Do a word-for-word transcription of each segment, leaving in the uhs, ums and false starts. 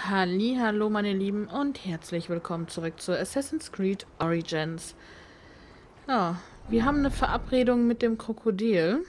Hallihallo meine Lieben und herzlich willkommen zurück zu Assassin's Creed Origins. Ja, wir haben eine Verabredung mit dem Krokodil.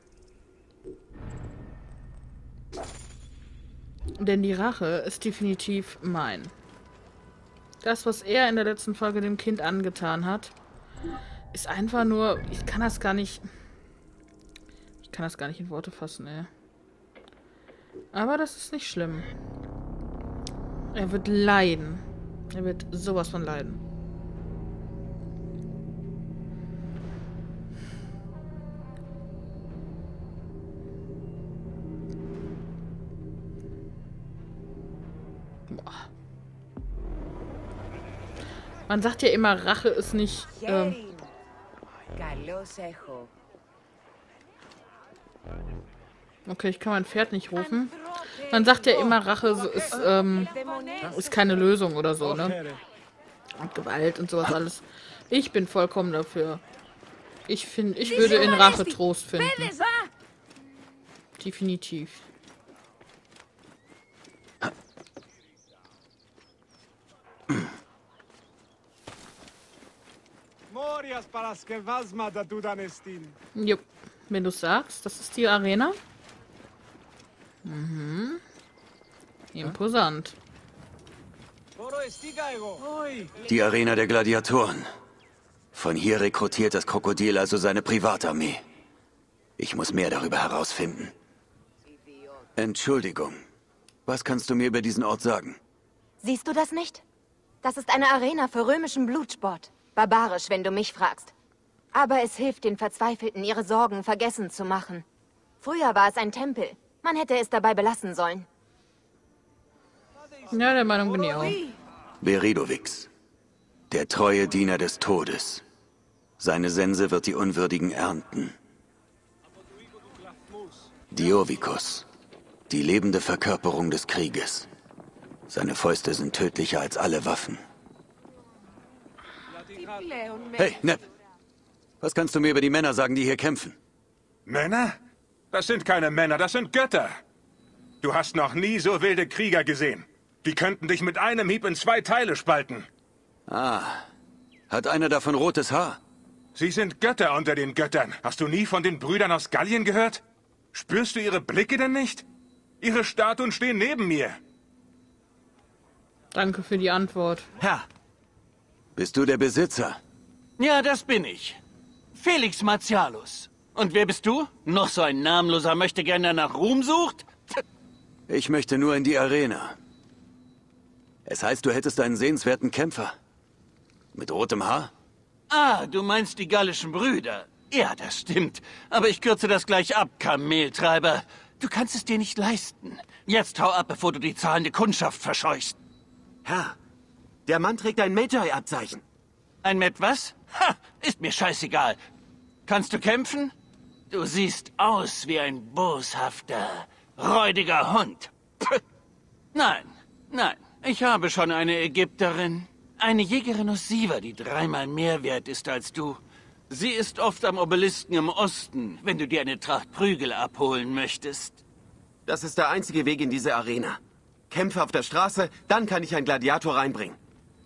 Denn die Rache ist definitiv mein. Das, was er in der letzten Folge dem Kind angetan hat, ist einfach nur... Ich kann das gar nicht... Ich kann das gar nicht in Worte fassen, ey. Aber das ist nicht schlimm. Er wird leiden. Er wird sowas von leiden. Boah. Man sagt ja immer, Rache ist nicht... Ähm okay, ich kann mein Pferd nicht rufen. Man sagt ja immer, Rache ist, ähm, ist keine Lösung oder so, ne? Und Gewalt und sowas alles. Ich bin vollkommen dafür. Ich finde, ich würde in Rache Trost finden. Definitiv. Jo, wenn du sagst, das ist die Arena. Mhm. Imposant. Die Arena der Gladiatoren. Von hier rekrutiert das Krokodil also seine Privatarmee. Ich muss mehr darüber herausfinden. Entschuldigung. Was kannst du mir über diesen Ort sagen? Siehst du das nicht? Das ist eine Arena für römischen Blutsport. Barbarisch, wenn du mich fragst. Aber es hilft den Verzweifelten, ihre Sorgen vergessen zu machen. Früher war es ein Tempel. Man hätte es dabei belassen sollen. Ja, der Meinung bin ich auch. Beridovix. Der treue Diener des Todes. Seine Sense wird die Unwürdigen ernten. Diovikos. Die lebende Verkörperung des Krieges. Seine Fäuste sind tödlicher als alle Waffen. Hey, Neb. Was kannst du mir über die Männer sagen, die hier kämpfen? Männer? Das sind keine Männer, das sind Götter. Du hast noch nie so wilde Krieger gesehen. Die könnten dich mit einem Hieb in zwei Teile spalten. Ah. Hat einer davon rotes Haar? Sie sind Götter unter den Göttern. Hast du nie von den Brüdern aus Gallien gehört? Spürst du ihre Blicke denn nicht? Ihre Statuen stehen neben mir. Danke für die Antwort. Herr. Bist du der Besitzer? Ja, das bin ich. Felix Martialus. Und wer bist du? Noch so ein namenloser Möchtegern, der nach Ruhm sucht? Ich möchte nur in die Arena. Es heißt, du hättest einen sehenswerten Kämpfer. Mit rotem Haar? Ah, du meinst die gallischen Brüder. Ja, das stimmt. Aber ich kürze das gleich ab, Kameltreiber. Du kannst es dir nicht leisten. Jetzt hau ab, bevor du die zahlende Kundschaft verscheuchst. Herr, der Mann trägt ein Magi-Abzeichen. Ein Met was? Ha, ist mir scheißegal. Kannst du kämpfen? Du siehst aus wie ein boshafter, räudiger Hund. Puh. Nein, nein. Ich habe schon eine Ägypterin. Eine Jägerin aus Siva, die dreimal mehr wert ist als du. Sie ist oft am Obelisken im Osten, wenn du dir eine Tracht Prügel abholen möchtest. Das ist der einzige Weg in diese Arena. Kämpfe auf der Straße, dann kann ich einen Gladiator reinbringen.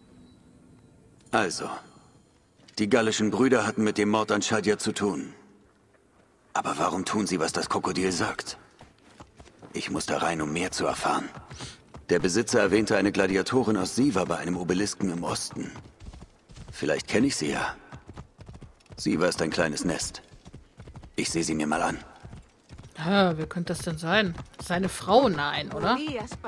Also, die gallischen Brüder hatten mit dem Mord an Shadia zu tun. Aber warum tun sie, was das Krokodil sagt? Ich muss da rein, um mehr zu erfahren. Der Besitzer erwähnte eine Gladiatorin aus Siva bei einem Obelisken im Osten. Vielleicht kenne ich sie ja. Siva ist ein kleines Nest. Ich sehe sie mir mal an. Ja, wer könnte das denn sein? Seine Frau? Nein, oder?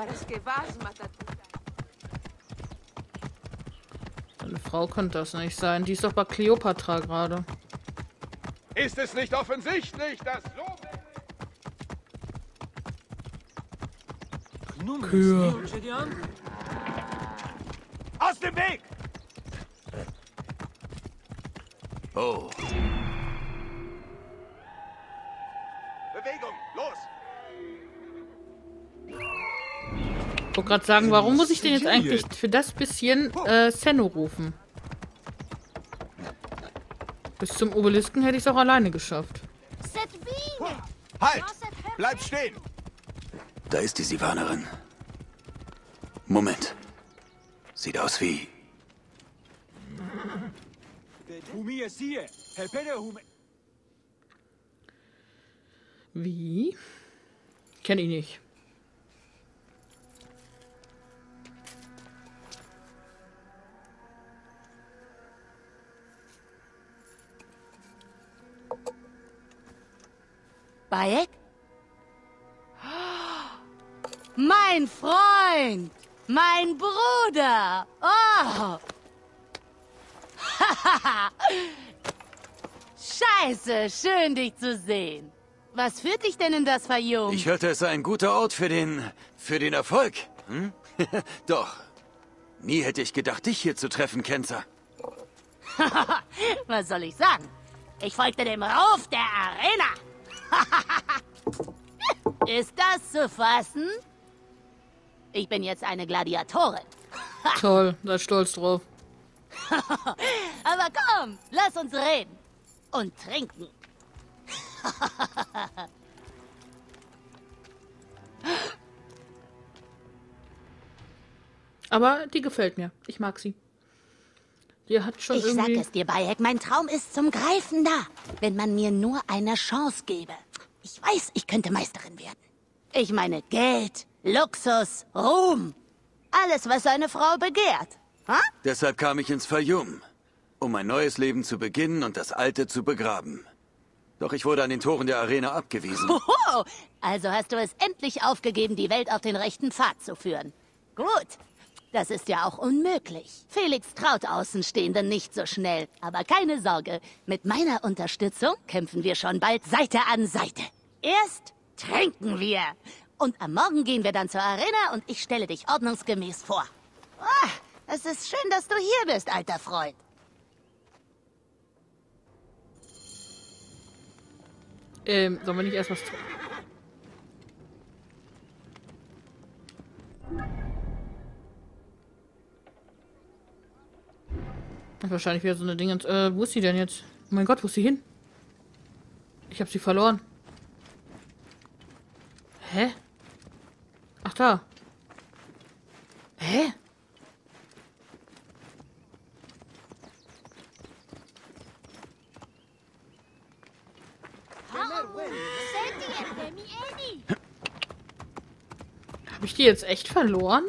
Seine Frau könnte das nicht sein. Die ist doch bei Kleopatra gerade. Ist es nicht offensichtlich, dass so... Kühe. Aus dem Weg! Oh. Bewegung, los! Ich wollte gerade sagen, warum muss ich denn jetzt eigentlich für das bisschen äh, Senno rufen? Bis zum Obelisken hätte ich es auch alleine geschafft. Halt! Bleib stehen! Da ist die Sivanerin. Moment. Sieht aus wie... Wie? Kenne ich nicht. Bayek? Mein Freund! Mein Bruder! Oh! Scheiße, schön dich zu sehen. Was führt dich denn in das Fayoum? Ich hörte, es sei ein guter Ort für den... für den Erfolg. Hm? Doch. Nie hätte ich gedacht, dich hier zu treffen, Kenzer. Was soll ich sagen? Ich folgte dem Ruf der Arena. Ist das zu fassen? Ich bin jetzt eine Gladiatorin. Toll, sei stolz drauf. Aber komm, lass uns reden. Und trinken. Aber die gefällt mir. Ich mag sie. Die hat schon Ich sag irgendwie... es dir, Bayek, mein Traum ist zum Greifen da. Wenn man mir nur eine Chance gäbe. Ich weiß, ich könnte Meisterin werden. Ich meine Geld, Luxus, Ruhm. Alles, was eine Frau begehrt. Ha? Deshalb kam ich ins Fayoum, um ein neues Leben zu beginnen und das alte zu begraben. Doch ich wurde an den Toren der Arena abgewiesen. Hoho! Also hast du es endlich aufgegeben, die Welt auf den rechten Pfad zu führen. Gut. Das ist ja auch unmöglich. Felix traut Außenstehenden nicht so schnell. Aber keine Sorge, mit meiner Unterstützung kämpfen wir schon bald Seite an Seite. Erst trinken wir. Und am Morgen gehen wir dann zur Arena und ich stelle dich ordnungsgemäß vor. Ah, es ist schön, dass du hier bist, alter Freund. Ähm, sollen wir nicht erst was tun? Das ist wahrscheinlich wieder so eine Dingens. Äh, wo ist sie denn jetzt? Oh mein Gott, wo ist sie hin? Ich habe sie verloren. Hä? Ach da. Hä? Habe ich die jetzt echt verloren?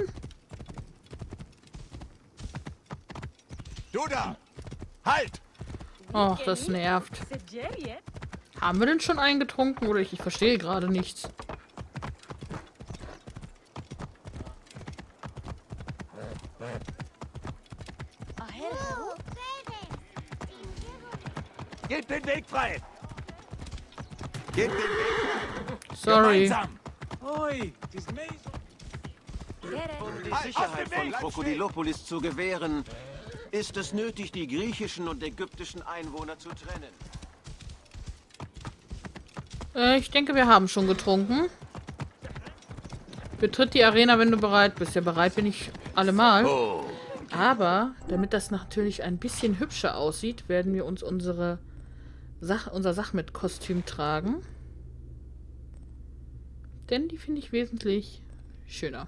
Du da! Halt! Och, das nervt. Haben wir denn schon eingetrunken oder ich, ich verstehe gerade nichts. Gebt den Weg frei! Gebt den Weg. Sorry. Gemeinsam! Um die Sicherheit von Krokodilopolis zu gewähren, ist es nötig, die griechischen und ägyptischen Einwohner zu trennen. Äh, ich denke, wir haben schon getrunken. Betritt die Arena, wenn du bereit bist. Ja, bereit bin ich allemal. Oh. Aber, damit das natürlich ein bisschen hübscher aussieht, werden wir uns unsere Sach unser Sachmet-Kostüm tragen. Denn die finde ich wesentlich schöner.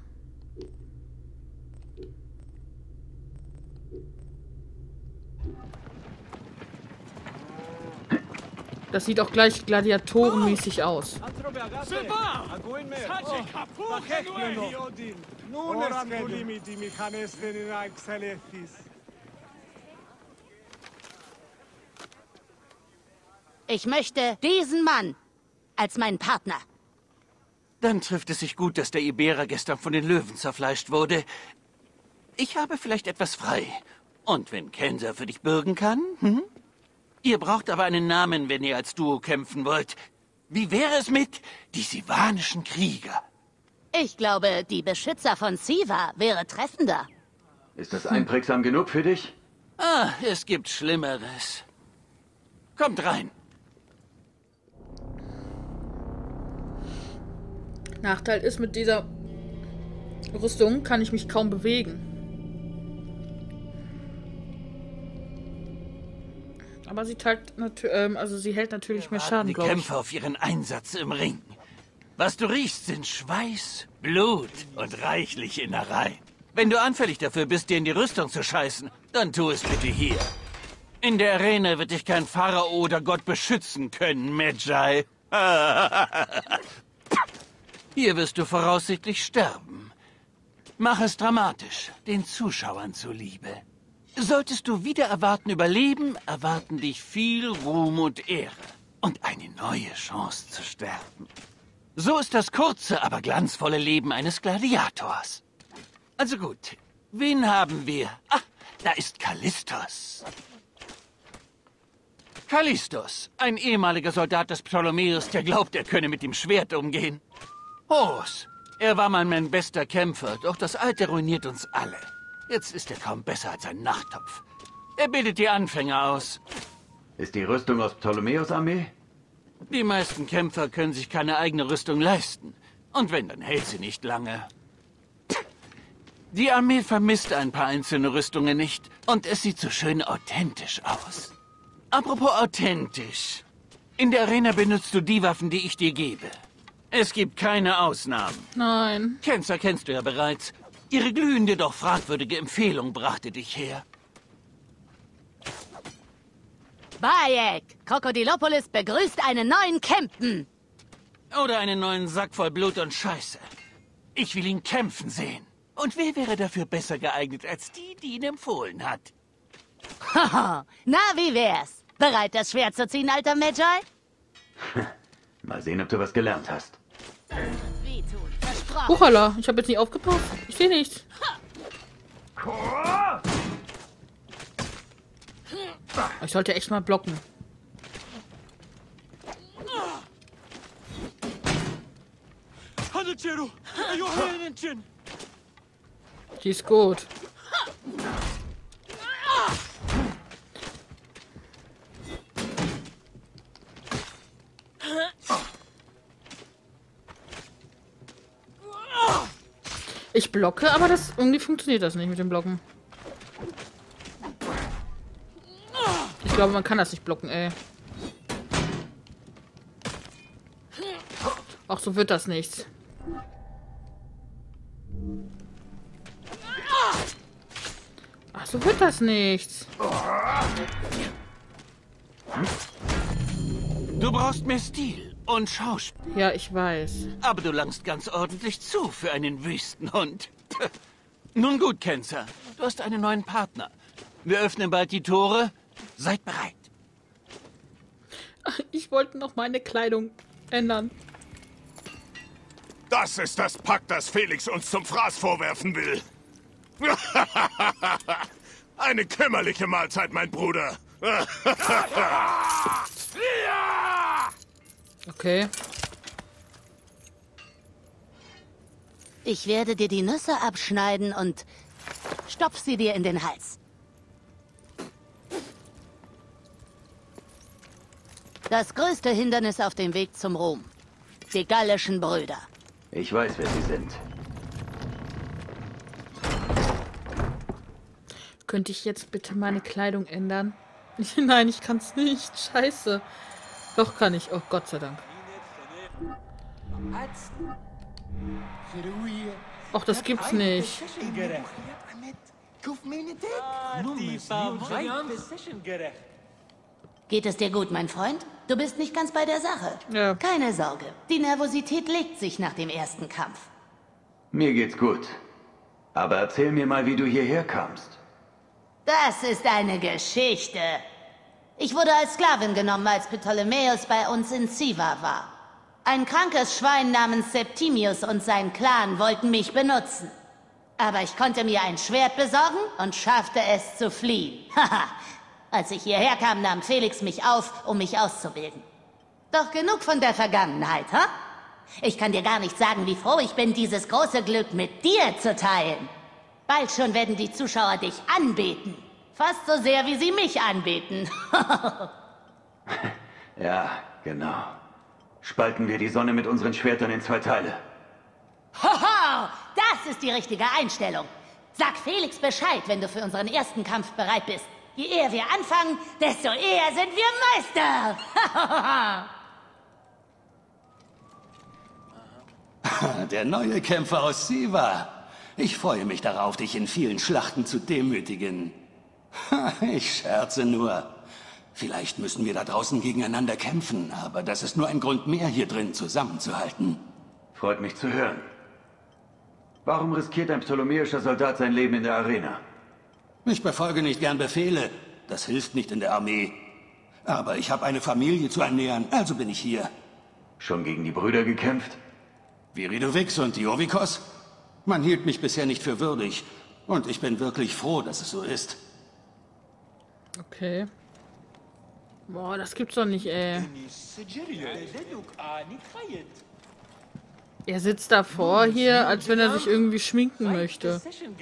Das sieht auch gleich gladiatorenmäßig aus. Ich möchte diesen Mann als meinen Partner. Dann trifft es sich gut, dass der Iberer gestern von den Löwen zerfleischt wurde. Ich habe vielleicht etwas frei. Und wenn Kenzer für dich bürgen kann, hm? Ihr braucht aber einen Namen, wenn ihr als Duo kämpfen wollt. Wie wäre es mit die sivanischen Krieger? Ich glaube, die Beschützer von Siva wäre treffender. Ist das einprägsam genug für dich? Ah, es gibt Schlimmeres. Kommt rein. Nachteil ist, mit dieser Rüstung kann ich mich kaum bewegen. Aber sie teilt ähm, also sie hält natürlich mehr Schaden, Die glaube ich. Kämpfer auf ihren Einsatz im Ring. Was du riechst, sind Schweiß, Blut und reichlich Innereien. Wenn du anfällig dafür bist, dir in die Rüstung zu scheißen, dann tu es bitte hier. In der Arena wird dich kein Pharao oder Gott beschützen können, Medjay. Hier wirst du voraussichtlich sterben. Mach es dramatisch, den Zuschauern zuliebe. Solltest du wieder erwarten überleben, erwarten dich viel Ruhm und Ehre. Und eine neue Chance zu sterben. So ist das kurze, aber glanzvolle Leben eines Gladiators. Also gut, wen haben wir? Ah, da ist Kallistos. Kallistos, ein ehemaliger Soldat des Ptolemäus, der glaubt, er könne mit dem Schwert umgehen. Horus, er war mal mein bester Kämpfer, doch das Alter ruiniert uns alle. Jetzt ist er kaum besser als ein Nachttopf. Er bildet die Anfänger aus. Ist die Rüstung aus Ptolemäus Armee? Die meisten Kämpfer können sich keine eigene Rüstung leisten. Und wenn, dann hält sie nicht lange. Die Armee vermisst ein paar einzelne Rüstungen nicht. Und es sieht so schön authentisch aus. Apropos authentisch. In der Arena benutzt du die Waffen, die ich dir gebe. Es gibt keine Ausnahmen. Nein. Kenzer kennst du ja bereits. Ihre glühende, doch fragwürdige Empfehlung brachte dich her. Bayek, Krokodilopolis begrüßt einen neuen Captain. Oder einen neuen Sack voll Blut und Scheiße. Ich will ihn kämpfen sehen. Und wer wäre dafür besser geeignet als die, die ihn empfohlen hat? Haha, na, wie wär's? Bereit, das Schwert zu ziehen, alter Medjay? Mal sehen, ob du was gelernt hast. Wehtun, versprochen. Huchala, ich habe jetzt nicht aufgepasst. Ich sehe nichts. Ich sollte echt mal blocken. Die ist gut. Ich blocke, aber das irgendwie funktioniert das nicht mit dem Blocken. Ich glaube, man kann das nicht blocken, ey. Ach, so wird das nichts. Ach, so wird das nichts. Du brauchst mehr Stil und Schauspiel. Ja, ich weiß. Aber du langst ganz ordentlich zu für einen Wüstenhund. Nun gut, Kenzer. Du hast einen neuen Partner. Wir öffnen bald die Tore. Seid bereit. Ich wollte noch meine Kleidung ändern. Das ist das Pack, das Felix uns zum Fraß vorwerfen will. Eine kümmerliche Mahlzeit, mein Bruder. Okay. Ich werde dir die Nüsse abschneiden und stopf sie dir in den Hals. Das größte Hindernis auf dem Weg zum Ruhm. Die gallischen Brüder. Ich weiß, wer sie sind. Könnte ich jetzt bitte meine Kleidung ändern? Nein, ich kann es nicht. Scheiße. Doch kann ich. Oh, Gott sei Dank. Och, das gibt's nicht. Geht es dir gut, mein Freund? Du bist nicht ganz bei der Sache. Ja. Keine Sorge. Die Nervosität legt sich nach dem ersten Kampf. Mir geht's gut. Aber erzähl mir mal, wie du hierher kamst. Das ist eine Geschichte. Ich wurde als Sklavin genommen, als Ptolemäus bei uns in Siva war. Ein krankes Schwein namens Septimius und sein Clan wollten mich benutzen. Aber ich konnte mir ein Schwert besorgen und schaffte es zu fliehen. Haha. Als ich hierher kam, nahm Felix mich auf, um mich auszubilden. Doch genug von der Vergangenheit, ha? Ich kann dir gar nicht sagen, wie froh ich bin, dieses große Glück mit dir zu teilen. Bald schon werden die Zuschauer dich anbeten. Fast so sehr, wie sie mich anbeten. Ja, genau. Spalten wir die Sonne mit unseren Schwertern in zwei Teile. Hoho! Das ist die richtige Einstellung. Sag Felix Bescheid, wenn du für unseren ersten Kampf bereit bist. Je eher wir anfangen, desto eher sind wir Meister. Der neue Kämpfer aus Siva. Ich freue mich darauf, dich in vielen Schlachten zu demütigen. Ich scherze nur. Vielleicht müssen wir da draußen gegeneinander kämpfen, aber das ist nur ein Grund mehr, hier drin zusammenzuhalten. Freut mich zu hören. Warum riskiert ein ptolemäischer Soldat sein Leben in der Arena? Ich befolge nicht gern Befehle. Das hilft nicht in der Armee. Aber ich habe eine Familie zu ernähren, also bin ich hier. Schon gegen die Brüder gekämpft? Viridovix und Diovikos? Man hielt mich bisher nicht für würdig. Und ich bin wirklich froh, dass es so ist. Okay. Boah, das gibt's doch nicht, ey. Er sitzt davor hier, als wenn er sich irgendwie schminken möchte.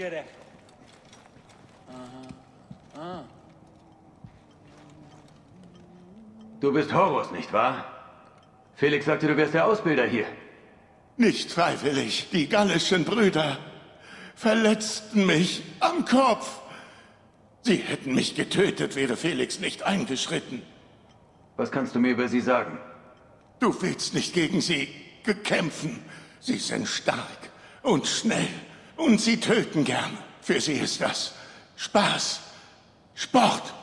Du bist Horus, nicht wahr? Felix sagte, du wärst der Ausbilder hier. Nicht freiwillig. Die gallischen Brüder verletzten mich am Kopf. Sie hätten mich getötet, wäre Felix nicht eingeschritten. Was kannst du mir über sie sagen? Du willst nicht gegen sie kämpfen. Sie sind stark und schnell und sie töten gern. Für sie ist das Spaß, Sport.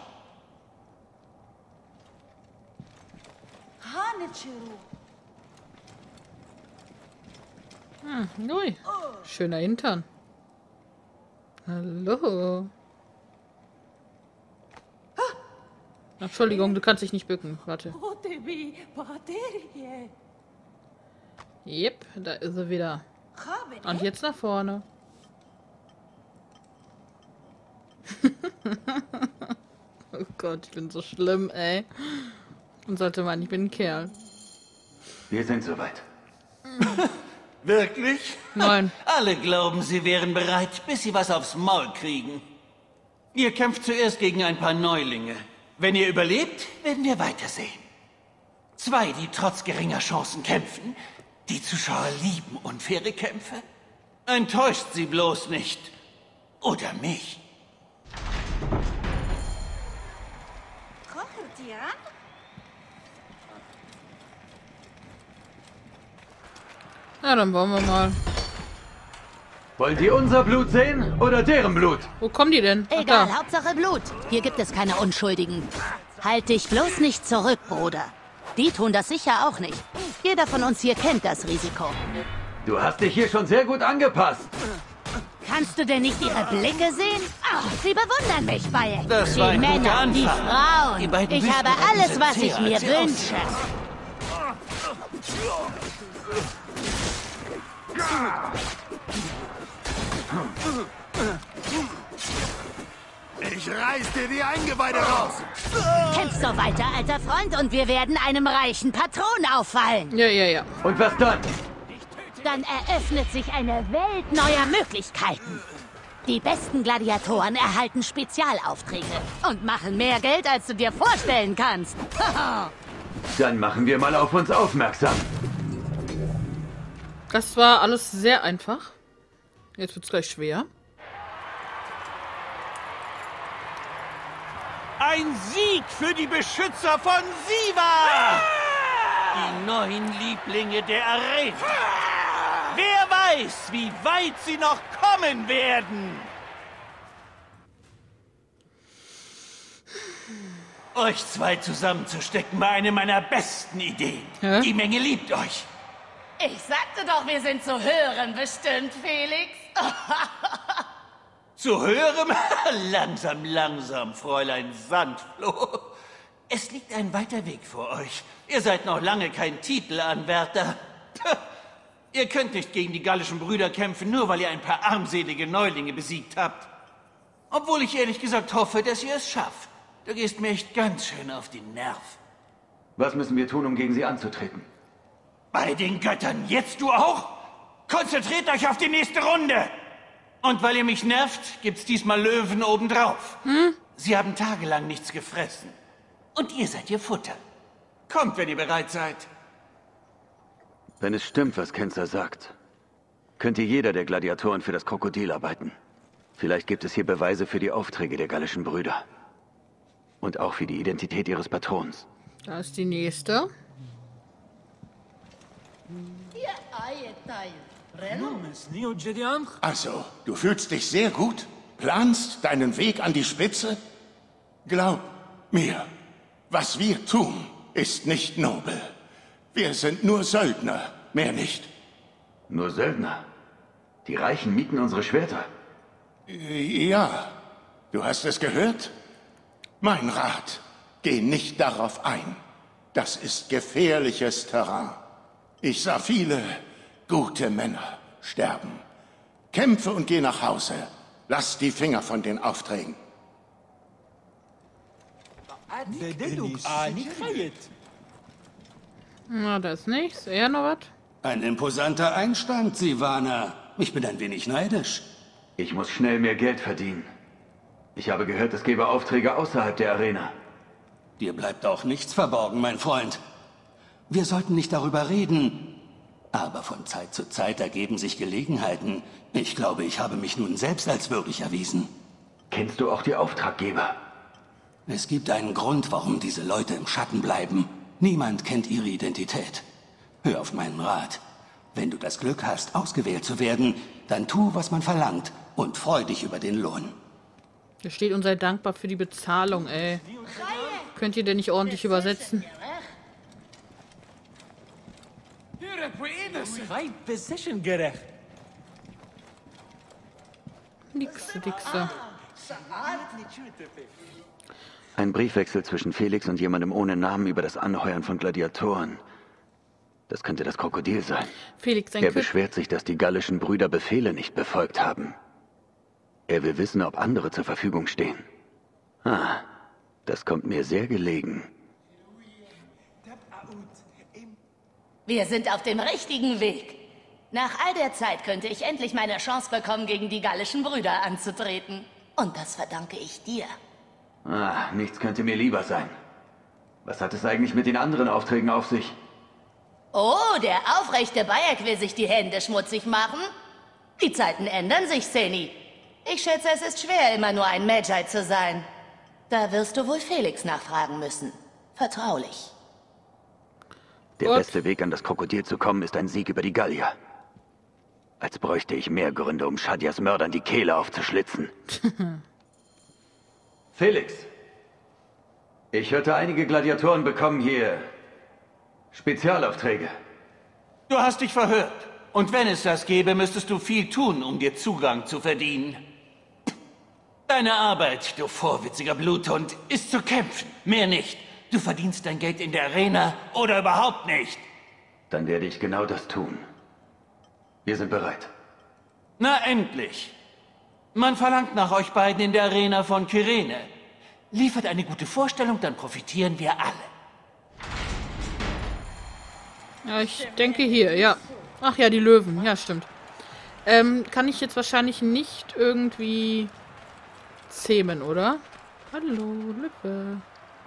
Hm, ui. Schöner Hintern. Hallo. Entschuldigung, du kannst dich nicht bücken. Warte. Yep, da ist er wieder. Und jetzt nach vorne. Oh Gott, ich bin so schlimm, ey. Und sollte meinen, ich bin ein Kerl. Wir sind soweit. Wirklich? Nein. Alle glauben, sie wären bereit, bis sie was aufs Maul kriegen. Ihr kämpft zuerst gegen ein paar Neulinge. Wenn ihr überlebt, werden wir weitersehen. Zwei, die trotz geringer Chancen kämpfen. Die Zuschauer lieben unfaire Kämpfe. Enttäuscht sie bloß nicht. Oder mich. Na, dann wollen wir mal. Wollen die unser Blut sehen oder deren Blut? Wo kommen die denn? Ach, Egal, da. Hauptsache Blut. Hier gibt es keine Unschuldigen. Halt dich bloß nicht zurück, Bruder. Die tun das sicher auch nicht. Jeder von uns hier kennt das Risiko. Du hast dich hier schon sehr gut angepasst. Kannst du denn nicht ihre Blicke sehen? Ach, sie bewundern mich, Bayek. Das Die war ein guter Männer, die Anfang. Frauen. Die beiden Ich habe Wüstenrennen alles, sind was ich zäher, mir als sie wünsche. Ich reiß dir die Eingeweide raus. Kämpf so weiter, alter Freund, und wir werden einem reichen Patron auffallen. Ja, ja, ja. Und was dann? Dann eröffnet sich eine Welt neuer Möglichkeiten. Die besten Gladiatoren erhalten Spezialaufträge und machen mehr Geld, als du dir vorstellen kannst. Dann machen wir mal auf uns aufmerksam. Das war alles sehr einfach. Jetzt wird's gleich schwer. Ein Sieg für die Beschützer von Siva! Die neuen Lieblinge der Arena. Wer weiß, wie weit sie noch kommen werden. Euch zwei zusammenzustecken war eine meiner besten Ideen. Hä? Die Menge liebt euch. Ich sagte doch, wir sind zu hören bestimmt, Felix. Zu hören? Langsam, langsam, Fräulein Sandfloh. Es liegt ein weiter Weg vor euch. Ihr seid noch lange kein Titelanwärter. Ihr könnt nicht gegen die gallischen Brüder kämpfen, nur weil ihr ein paar armselige Neulinge besiegt habt. Obwohl ich ehrlich gesagt hoffe, dass ihr es schafft. Du gehst mir echt ganz schön auf den Nerv. Was müssen wir tun, um gegen sie anzutreten? Bei den Göttern, jetzt du auch? Konzentriert euch auf die nächste Runde! Und weil ihr mich nervt, gibt's diesmal Löwen obendrauf. Hm? Sie haben tagelang nichts gefressen. Und ihr seid ihr Futter. Kommt, wenn ihr bereit seid. Wenn es stimmt, was Kenzer sagt, könnte jeder der Gladiatoren für das Krokodil arbeiten. Vielleicht gibt es hier Beweise für die Aufträge der gallischen Brüder. Und auch für die Identität ihres Patrons. Da ist die nächste. Also, du fühlst dich sehr gut? Planst deinen Weg an die Spitze? Glaub mir, was wir tun, ist nicht nobel. Wir sind nur Söldner, mehr nicht. Nur Söldner? Die Reichen mieten unsere Schwerter. Ja, du hast es gehört? Mein Rat, geh nicht darauf ein. Das ist gefährliches Terrain. Ich sah viele gute Männer sterben. Kämpfe und geh nach Hause. Lass die Finger von den Aufträgen. Na, da ist nichts. Eher noch was? Ein imposanter Einstand, Sivana. Ich bin ein wenig neidisch. Ich muss schnell mehr Geld verdienen. Ich habe gehört, es gäbe Aufträge außerhalb der Arena. Dir bleibt auch nichts verborgen, mein Freund. Wir sollten nicht darüber reden. Aber von Zeit zu Zeit ergeben sich Gelegenheiten. Ich glaube, ich habe mich nun selbst als würdig erwiesen. Kennst du auch die Auftraggeber? Es gibt einen Grund, warum diese Leute im Schatten bleiben. Niemand kennt ihre Identität. Hör auf meinen Rat. Wenn du das Glück hast, ausgewählt zu werden, dann tu, was man verlangt und freu dich über den Lohn. Da steht und sei dankbar für die Bezahlung, ey. Könnt ihr denn nicht ordentlich übersetzen? Nixe, Dixe. Ein Briefwechsel zwischen Felix und jemandem ohne Namen über das Anheuern von Gladiatoren. Das könnte das Krokodil sein. Felix, sein Er Kü beschwert sich, dass die gallischen Brüder Befehle nicht befolgt haben. Er will wissen, ob andere zur Verfügung stehen. Ah, das kommt mir sehr gelegen. Wir sind auf dem richtigen Weg. Nach all der Zeit könnte ich endlich meine Chance bekommen, gegen die gallischen Brüder anzutreten. Und das verdanke ich dir. Ah, nichts könnte mir lieber sein. Was hat es eigentlich mit den anderen Aufträgen auf sich? Oh, der aufrechte Bayek will sich die Hände schmutzig machen? Die Zeiten ändern sich, Seni. Ich schätze, es ist schwer, immer nur ein Magi zu sein. Da wirst du wohl Felix nachfragen müssen. Vertraulich. Der Gut. beste Weg, an das Krokodil zu kommen, ist ein Sieg über die Gallier. Als bräuchte ich mehr Gründe, um Shadias Mördern die Kehle aufzuschlitzen. Felix, ich hörte, einige Gladiatoren bekommen hier Spezialaufträge. Du hast dich verhört. Und wenn es das gäbe, müsstest du viel tun, um dir Zugang zu verdienen. Deine Arbeit, du vorwitziger Bluthund, ist zu kämpfen. Mehr nicht. Du verdienst dein Geld in der Arena oder überhaupt nicht. Dann werde ich genau das tun. Wir sind bereit. Na endlich. Man verlangt nach euch beiden in der Arena von Kyrene. Liefert eine gute Vorstellung, dann profitieren wir alle. Ja, ich denke hier, ja. Ach ja, die Löwen. Ja, stimmt. Ähm, kann ich jetzt wahrscheinlich nicht irgendwie zähmen, oder? Hallo, Lippe.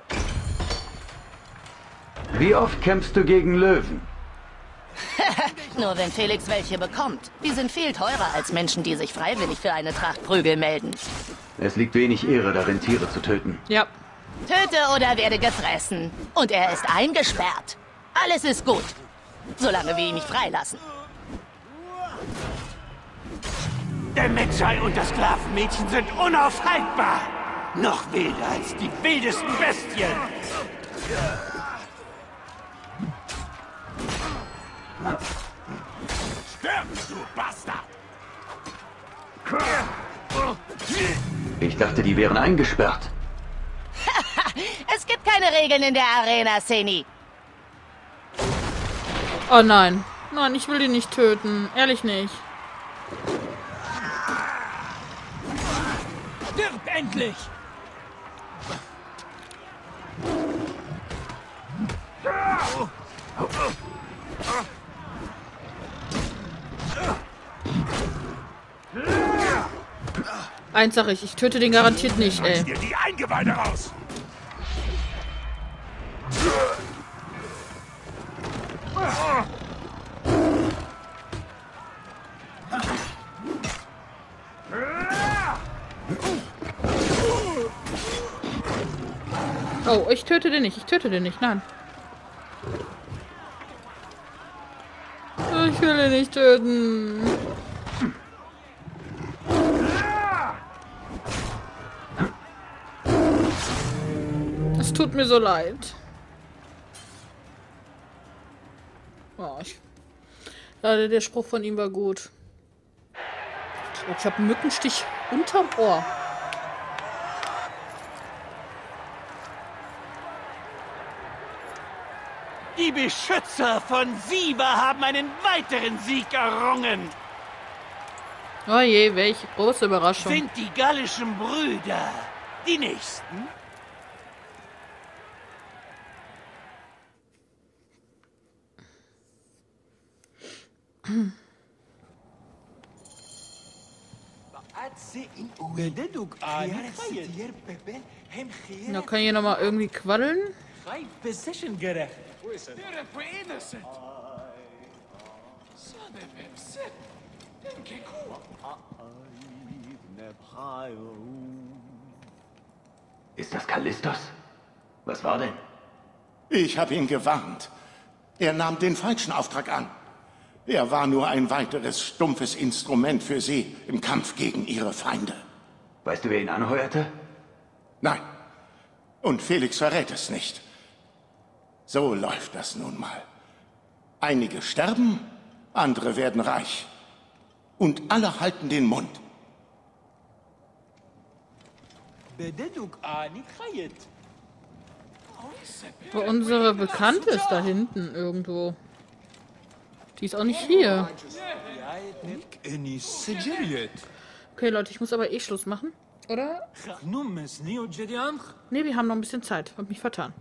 Wie oft kämpfst du gegen Löwen? Nur wenn Felix welche bekommt. Die sind viel teurer als Menschen, die sich freiwillig für eine Tracht Prügel melden. Es liegt wenig Ehre darin, Tiere zu töten. Ja. Töte oder werde gefressen. Und er ist eingesperrt. Alles ist gut. Solange wir ihn nicht freilassen. Der Magi und das Sklavenmädchen sind unaufhaltbar. Noch wilder als die wildesten Bestien. Stirb, du Bastard! Ich dachte, die wären eingesperrt. Es gibt keine Regeln in der Arena, Seni. Oh nein. Nein, ich will die nicht töten. Ehrlich nicht. Stirb endlich! Eins sag ich, ich töte den garantiert nicht, ey. Dir die Eingeweide raus! Oh, ich töte den nicht, ich töte den nicht, nein. Ich Ich will ihn nicht töten. Es tut mir so leid. Oh, ich... Ja, der Spruch von ihm war gut. Ich habe einen Mückenstich unterm Ohr. Die Beschützer von Siva haben einen weiteren Sieg errungen. Oh je, welche große Überraschung. Sind die gallischen Brüder die Nächsten? Da kann ich noch mal irgendwie quaddeln. Ist das Kallistos? Was war denn? Ich habe ihn gewarnt. Er nahm den falschen Auftrag an. Er war nur ein weiteres stumpfes Instrument für Sie im Kampf gegen Ihre Feinde. Weißt du, wer ihn anheuerte? Nein. Und Felix verrät es nicht. So läuft das nun mal. Einige sterben, andere werden reich. Und alle halten den Mund. Aber unsere Bekannte ist da hinten irgendwo. Die ist auch nicht hier. Okay, Leute, ich muss aber eh Schluss machen. Oder? Ne, wir haben noch ein bisschen Zeit. Hab mich vertan.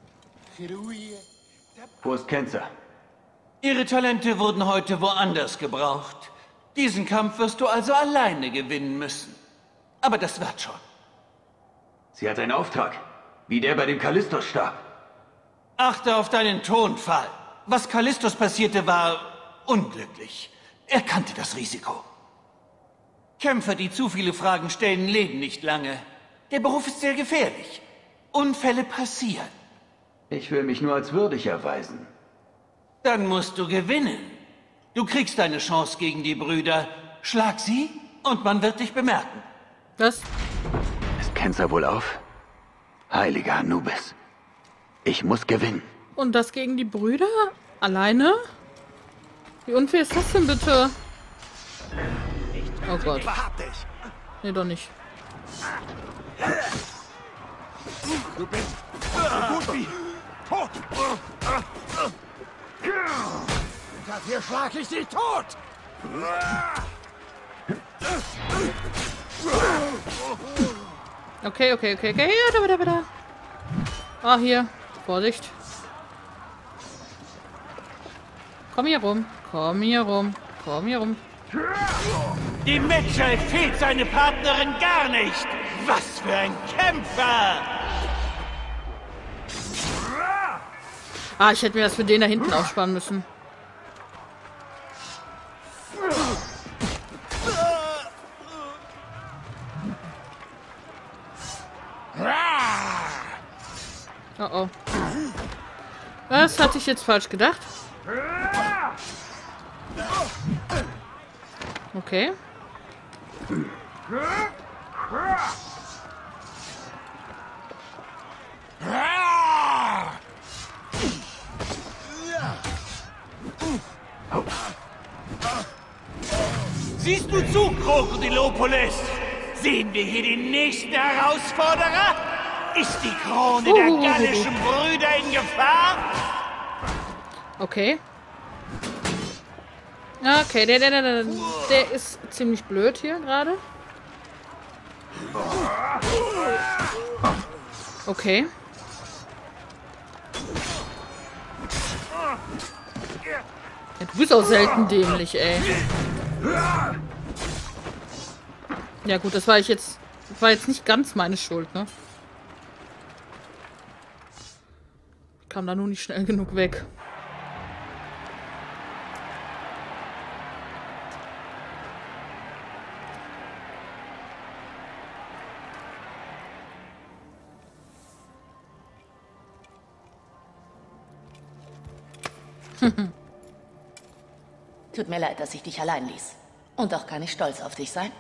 Wo ist Kenzer? Ihre Talente wurden heute woanders gebraucht. Diesen Kampf wirst du also alleine gewinnen müssen. Aber das wird schon. Sie hat einen Auftrag. Wie der bei dem Kallistos starb. Achte auf deinen Tonfall. Was Kallistos passierte, war unglücklich. Er kannte das Risiko. Kämpfer, die zu viele Fragen stellen, leben nicht lange. Der Beruf ist sehr gefährlich. Unfälle passieren. Ich will mich nur als würdig erweisen. Dann musst du gewinnen. Du kriegst deine Chance gegen die Brüder. Schlag sie und man wird dich bemerken. Was? Ist Kenzer wohl auf? Heiliger Anubis. Ich muss gewinnen. Und das gegen die Brüder? Alleine? Wie unfair ist das denn bitte? Oh Gott. Nee, doch nicht. Du bist so gut wie tot. Dafür schlag ich dich tot. Okay, okay, okay, okay. Ja, da, da, da, da. Ah, hier. Vorsicht. Komm hier rum. Komm hier rum. Komm hier rum. Dem Mitchell fehlt seine Partnerin gar nicht. Was für ein Kämpfer! Ah, ich hätte mir das für den da hinten aufsparen müssen. Oh oh. Was hatte ich jetzt falsch gedacht? Okay. Siehst du zu, Krokodilopolis? Sehen wir hier den nächsten Herausforderer? Ist die Krone uh, der uh, uh, gallischen Brüder in Gefahr? Okay. Okay, der, der, der, der, der ist ziemlich blöd hier gerade. Okay. Ja, du bist auch selten dämlich, ey. Ja gut, das war ich jetzt. Das war jetzt nicht ganz meine Schuld, ne? Ich kam da nur nicht schnell genug weg. Tut mir leid, dass ich dich allein ließ. Und auch kann ich stolz auf dich sein.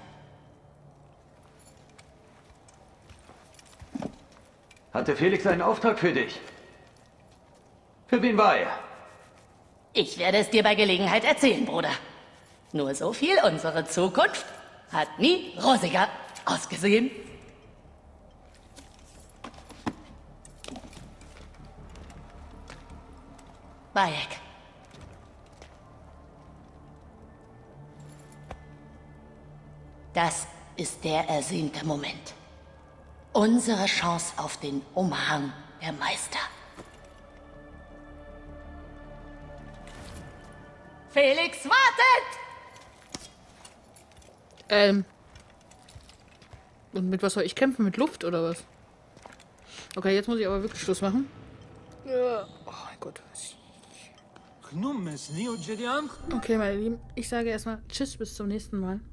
Hatte Felix einen Auftrag für dich? Für wen war er? Ich werde es dir bei Gelegenheit erzählen, Bruder. Nur so viel, unsere Zukunft hat nie rosiger ausgesehen. Bayek. Das ist der ersehnte Moment. Unsere Chance auf den Umhang der Meister. Felix wartet! Ähm. Und mit was soll ich kämpfen? Mit Luft oder was? Okay, jetzt muss ich aber wirklich Schluss machen. Ja. Oh mein Gott. Okay, meine Lieben, ich sage erstmal Tschüss, bis zum nächsten Mal.